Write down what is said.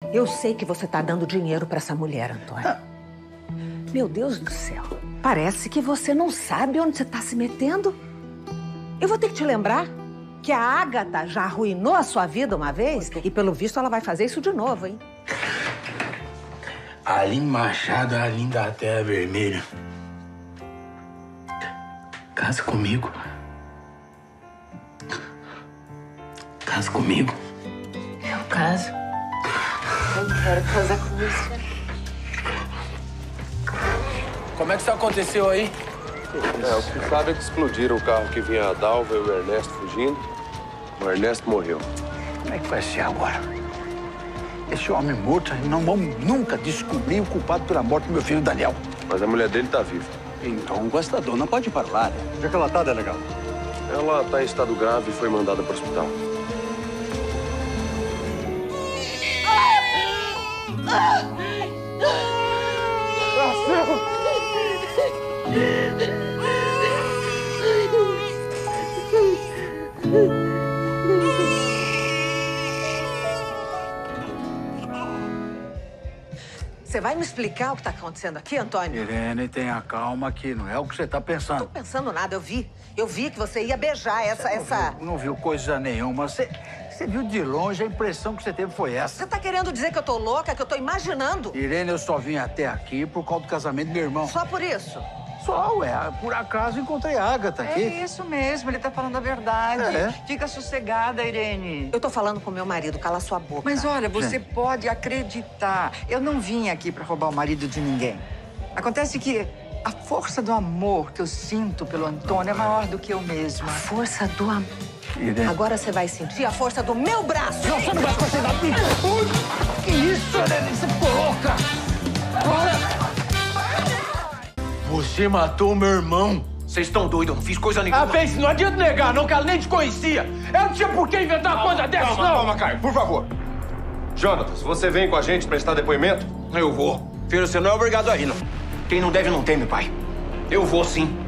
Eu sei que você tá dando dinheiro pra essa mulher, Antônio. Meu Deus do céu. Parece que você não sabe onde você tá se metendo. Eu vou ter que te lembrar que a Ágata já arruinou a sua vida uma vez e, pelo visto, ela vai fazer isso de novo, hein? Aline Machado, Aline da Terra Vermelha. Casa comigo. Casa comigo. Eu caso. Eu quero casar com você. Como é que isso aconteceu aí? O que sabe é que explodiram o carro que vinha a Dalva e o Ernesto fugindo. O Ernesto morreu. Como é que vai ser agora? Esse homem morto, não vamos nunca descobrir o culpado pela morte do meu filho Daniel. Mas a mulher dele tá viva. Então o gastador não pode ir para lá, né? Onde é que ela tá, delegado? Ela tá em estado grave e foi mandada para o hospital. Você vai me explicar o que tá acontecendo aqui, Antônio? Irene, tenha calma que não é o que você tá pensando. Não tô pensando nada, eu vi. Eu vi que você ia beijar essa... Não viu coisa nenhuma. Você viu de longe, a impressão que você teve foi essa. Você tá querendo dizer que eu tô louca, que eu tô imaginando? Irene, eu só vim até aqui por causa do casamento do meu irmão. Só por isso? Só, ué. Por acaso encontrei a Ágata aqui. É isso mesmo, ele tá falando a verdade. É. Fica sossegada, Irene. Eu tô falando com meu marido, cala sua boca. Mas olha, você pode acreditar. Eu não vim aqui pra roubar o marido de ninguém. Acontece que a força do amor que eu sinto pelo Antônio é maior do que eu mesma. A força do amor. Irene. Agora você vai sentir a força do meu braço. Não, você não vai conseguir dar... Que isso, Irene? Você ficou louca. Agora... Você matou meu irmão. Vocês estão doidos, eu não fiz coisa nenhuma. Pense, não adianta negar, não, que ela nem te conhecia. Ela não tinha por que inventar uma coisa dessa, não. Calma, Caio, por favor. Jonatas, você vem com a gente prestar depoimento? Eu vou. Filho, você não é obrigado a ir, não. Quem não deve, não teme, pai. Eu vou, sim.